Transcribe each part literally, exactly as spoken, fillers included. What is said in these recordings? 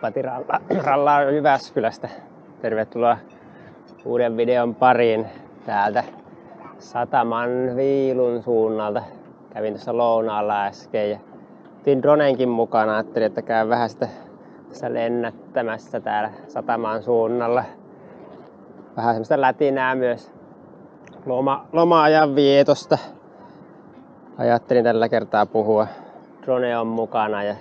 Pati Ralla Jyväskylästä. Tervetuloa uuden videon pariin täältä Sataman Viilun suunnalta. Kävin tuossa lounaalla äsken ja otin dronenkin mukana. Ajattelin, että käyn vähän sitä tässä lennättämässä täällä Sataman suunnalla. Vähän semmoista lätinää myös loma, loma-ajan vietosta. Ajattelin tällä kertaa puhua. Drone on mukana ja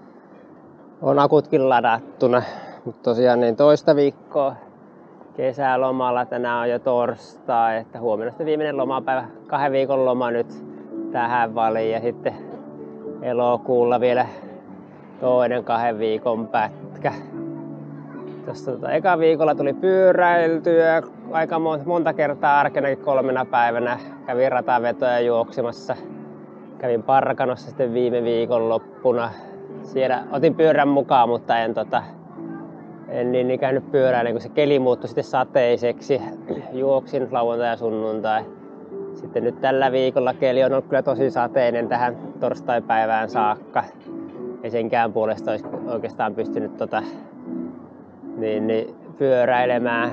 on akutkin ladattuna. Mutta tosiaan niin toista viikkoa kesälomalla. Tänään on jo torstai, että huomenna sitten viimeinen lomapäivä. Kahden viikon loma nyt tähän väliin ja sitten elokuulla vielä toinen kahden viikon pätkä. Tuossa tota, eka viikolla tuli pyöräiltyä aika monta kertaa arkenakin kolmena päivänä. Kävin ratavetoja juoksemassa. Kävin Parkanossa sitten viime viikon loppuna. Siellä otin pyörän mukaan, mutta en, tota, en niin, niin käynyt pyöräilemään, kun se keli muuttui sitten sateiseksi. Juoksin lauantai ja sunnuntai. Sitten nyt tällä viikolla keli on ollut kyllä tosi sateinen tähän torstaipäivään saakka. Ei senkään puolesta olisi oikeastaan pystynyt tota, niin, niin, pyöräilemään.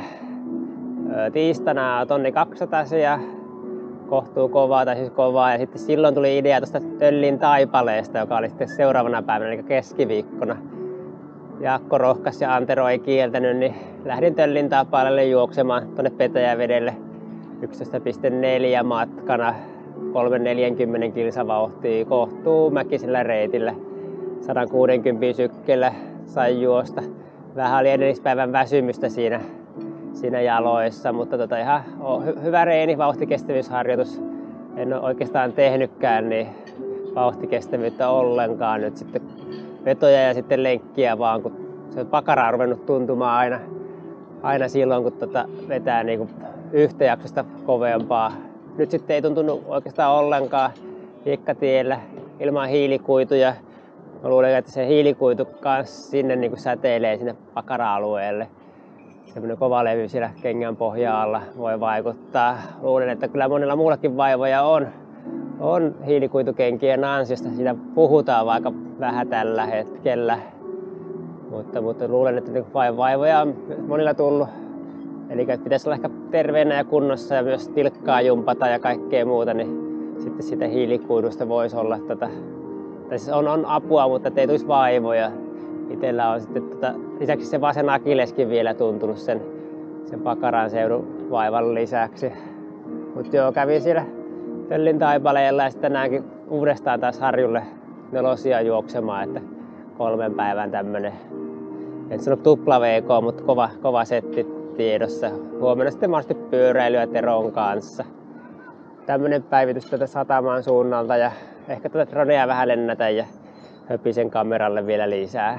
Tiistaina tonni kaksisataa kohtuu kovaa, tai siis kovaa. Ja sitten silloin tuli idea tuosta Töllin Taipaleesta, joka oli sitten seuraavana päivänä, eli keskiviikkona. Jaakko rohkas ja Antero ei kieltänyt, niin lähdin Töllin Taipaleelle juoksemaan tuonne Petäjävedelle yksitoista pilkku neljä matkana. kolme neljäkymmentä kilsavauhtia kohtuu mäkisellä reitillä. sata kuusikymmentä sykkeellä sai juosta. Vähän oli edellispäivän väsymystä siinä, siinä jaloissa, mutta tota ihan hy- hyvä reeni, vauhtikestävyysharjoitus. En ole oikeastaan tehnytkään niin vauhtikestävyyttä ollenkaan nyt sitten vetoja ja sitten lenkkiä vaan, kun se pakara on ruvennut tuntumaan aina, aina silloin, kun tota vetää niinku yhtä jaksosta kovempaa. Nyt sitten ei tuntunut oikeastaan ollenkaan hiekkatiellä ilman hiilikuituja. Mä luulen, että se hiilikuitu kanssa sinne niin kuin säteilee sinne pakara-alueelle. Semmoinen kova levy siellä kengän pohja-alla voi vaikuttaa. Luulen, että kyllä monilla muullakin vaivoja on, on hiilikuitukenkien ansiosta. Siitä puhutaan vaikka vähän tällä hetkellä. Mutta, mutta luulen, että vaivoja on monilla tullut. Eli pitäisi olla ehkä terveenä ja kunnossa ja myös tilkkaa jumpata ja kaikkea muuta, niin sitten sitä hiilikuidusta voisi olla tota, tai siis on, on apua, mutta ei tulisi vaivoja. Itellä on sitten tota, lisäksi se vasen akilleskin vielä tuntunut sen, sen pakaran seudun vaivan lisäksi. Mutta joo, kävin siellä Töllin Taipaleella ja sitten tänäänkin uudestaan taas Harjulle nelosia juoksemaan, että kolmen päivän tämmönen, en sano tupla V K, mutta kova, kova setti tiedossa. Huomenna sitten mahdollisesti pyöräilyä Teron kanssa. Tämmönen päivitys tätä Sataman suunnalta ja ehkä tätä dronea vähän lennätä ja höpisen kameralle vielä lisää.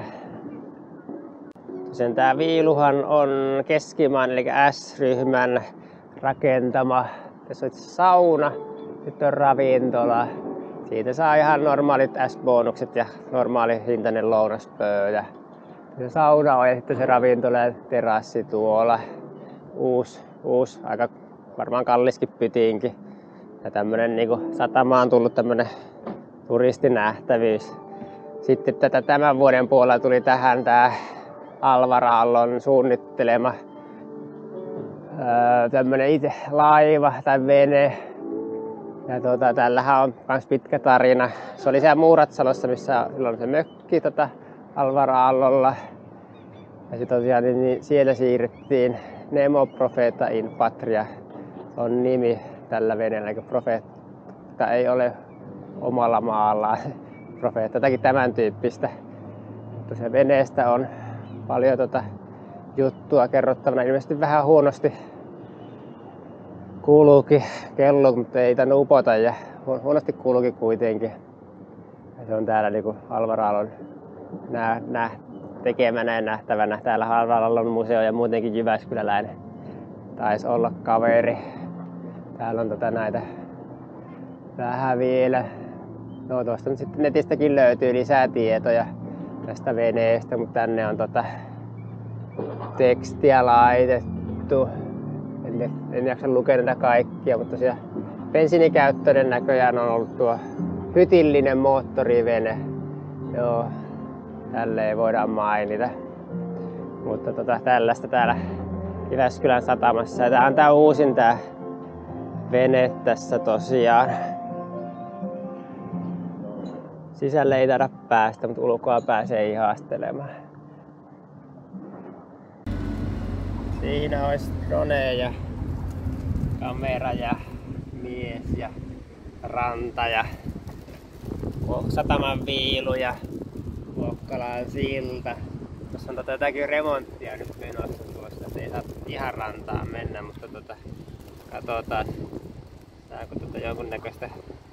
Sen tää Viiluhan on Keskimaan eli S-ryhmän rakentama. Tässä on sauna, nyt on ravintola. Siitä saa ihan normaalit S-bonukset ja normaali hintainen lounaspöytä. Se sauna on ja sitten se ravintola ja terassi tuolla. Uusi, uusi aika varmaan kalliskin pytiinkin. Ja tämmönen niinku Satamaan on tullut tämmönen turistinähtävyys. Sitten tätä tämän vuoden puolella tuli tähän tää Alvar Aallon suunnittelema öö, tämmönen itse laiva tai vene. Ja tota, tällähän on kans pitkä tarina. Se oli siellä Muuratsalossa, missä silloin se mökki tota Alvar Aallolla. Ja sitten tosiaan niin, niin siellä siirrettiin Nemo Profeta in Patria. Se on nimi tällä veneellä, eli profeetta ei ole omalla maallaan. Profeetta, jotakin tämän tyyppistä. Mutta se veneestä on paljon tota juttua kerrottavana. Ilmeisesti vähän huonosti kuuluukin kello, mutta ei tainnut upota ja huonosti kuuluukin kuitenkin. Ja se on täällä niinku Alvar Aallon nää, nää, tekemänä ja nähtävänä. Täällä Alvar Aallon museo ja muutenkin jyväskyläläinen taisi olla kaveri. Täällä on tota näitä vähän vielä. No tuosta nyt sitten netistäkin löytyy lisää tietoja tästä veneestä, mutta tänne on tota tekstiä laitettu. En, en jaksa lukea näitä kaikkia, mutta tosiaan bensiinikäyttöinen näköjään on ollut tuo hytillinen moottorivene. Joo, tälleen voidaan mainita. Mutta tota, tällaista täällä Jyväskylän satamassa. Ja tää on tää uusin tää vene tässä tosiaan. Sisälle ei taida päästä, mutta ulkoa pääsee ihastelemaan. Siinä olisi drone ja kamera ja mies ja ranta ja sataman viilu ja Kuokkalan silta. Tuossa on tota jotakin remonttia nyt menossa tuossa, että ei saa ihan rantaan mennä, mutta tota, katsotaan saako tota jonkunnäköistä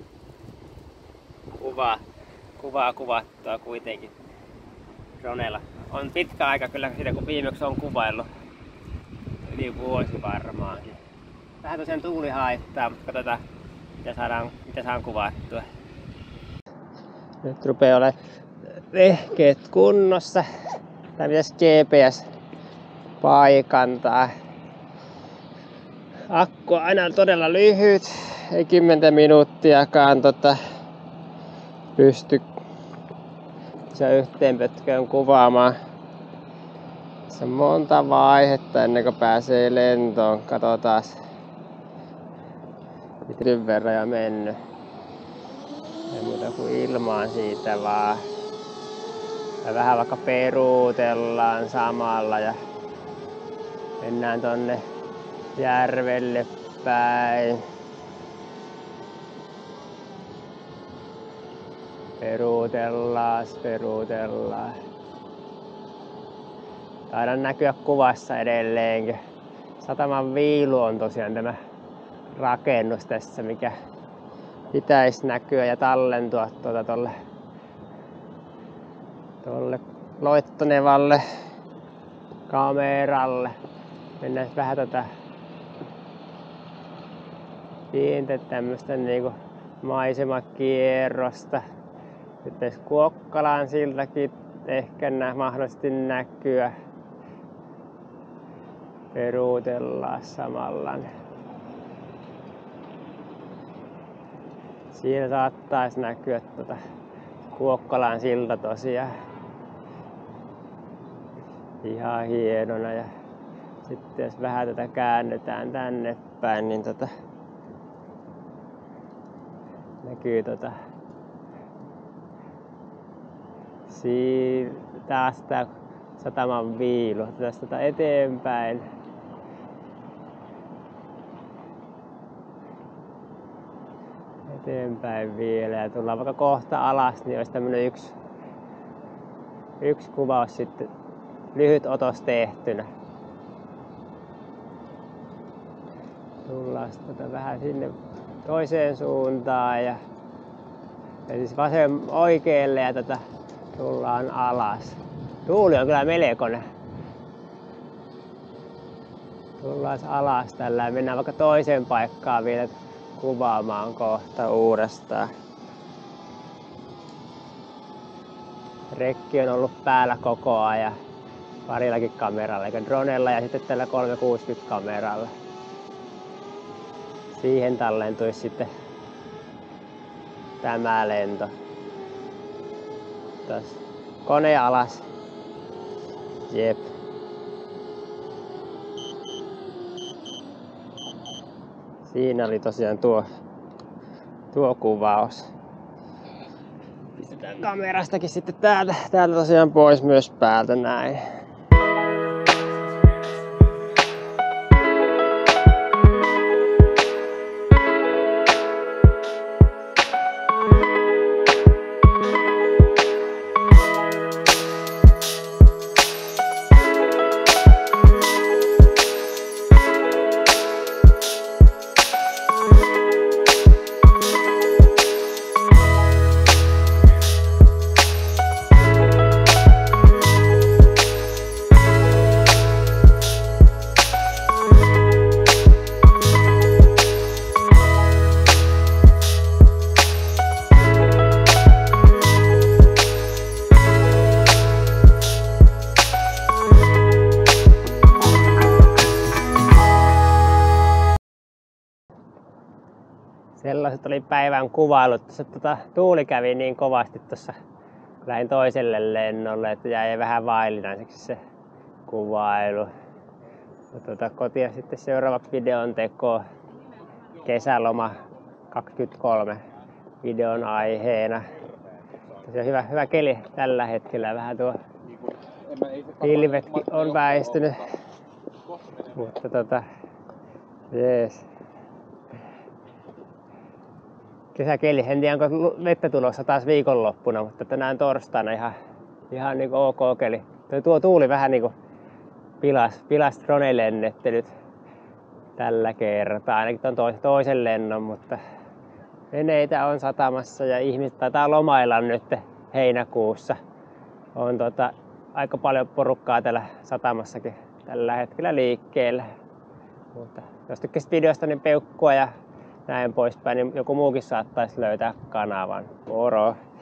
kuvaa, kuvaa kuvattua kuitenkin dronella. On pitkä aika kyllä siitä kun viimeksi on kuvaillut, yli vuosi varmaankin. Vähän tosiaan tuuli haittaa, mutta katsotaan mitä saadaan, mitä saan kuvattua. Nyt rupeaa olemaan vehkeet kunnossa. Tää pitäisi G P S paikantaa. Akku on aina todella lyhyt, ei kymmentä minuuttiakaan tota, pysty se yhteen pötköön kuvaamaan. Se on monta vaihetta ennen kuin pääsee lentoon. Katsotaan miten verran jo mennyt. Ei muuta kuin ilmaan siitä vaan. Ja vähän vaikka peruutellaan samalla ja mennään tonne järvelle päin. Peruutellaan, peruutellaan. Taidan näkyä kuvassa edelleenkin. Sataman viilu on tosiaan tämä rakennus tässä, mikä pitäisi näkyä ja tallentua tuota tolle, tolle loittonevalle kameralle. Mennään vähän tätä pientä tämmöstä niinku maisemakierrosta. Nyt Kuokkalan siltakin ehkä nä mahdollisesti näkyä. Peruutellaan samalla. Siinä saattaisi näkyä tuota Kuokkalan silta tosiaan. Ihan hienona. Ja sitten jos vähän tätä käännetään tänne päin, niin tota näkyy tota siinä taas tää sataman viilu tästä tota eteenpäin. Eteenpäin vielä ja tullaan vaikka kohta alas, niin olisi tämmönen yksi, yksi kuvaus sitten, lyhyt otos tehtynä. Tullaan sitten vähän sinne toiseen suuntaan ja, ja siis vasen oikealle ja tätä tullaan alas. Tuuli on kyllä melkoinen. Tullaan alas tällä ja mennään vaikka toiseen paikkaan vielä kuvaamaan kohta uudestaan. Rekki on ollut päällä koko ajan parillakin kameralla, eli dronella ja sitten tällä kolmesataakuusikymmentä kameralla. Siihen tallentuisi sitten tämä lento. Tässä kone alas. Jep. Siinä oli tosiaan tuo, tuo kuvaus. Pistetään kamerastakin sitten täältä, täältä tosiaan pois myös päältä näin. Sellaiset oli päivän kuvailut. Tuossa tota, tuuli kävi niin kovasti tuossa, kun lähdin toiselle lennolle, että jäi vähän vaillinaiseksi se kuvailu. Ja tuota, kotia sitten seuraavaksi videon teko. Kesäloma kaksikymmentäkolme videon aiheena. Tosiaan hyvä, hyvä keli tällä hetkellä. Vähän tuo pilvetkin on väistynyt. Mutta tota, jees. Kesäkeli, en tiedä onko vettä tulossa taas viikonloppuna, mutta tänään torstaina ihan, ihan niinku ok keli. Tuo tuuli vähän niinku pilas, pilas dronelennettelyt tällä kertaa, ainakin tuon toisen lennon, mutta veneitä on satamassa ja ihmiset taitaa lomailla nyt heinäkuussa. On tota, aika paljon porukkaa täällä satamassakin tällä hetkellä liikkeellä. Mutta jos tykkäsit videosta, niin peukkua ja näin poispäin, niin joku muukin saattaisi löytää kanavan. Moro!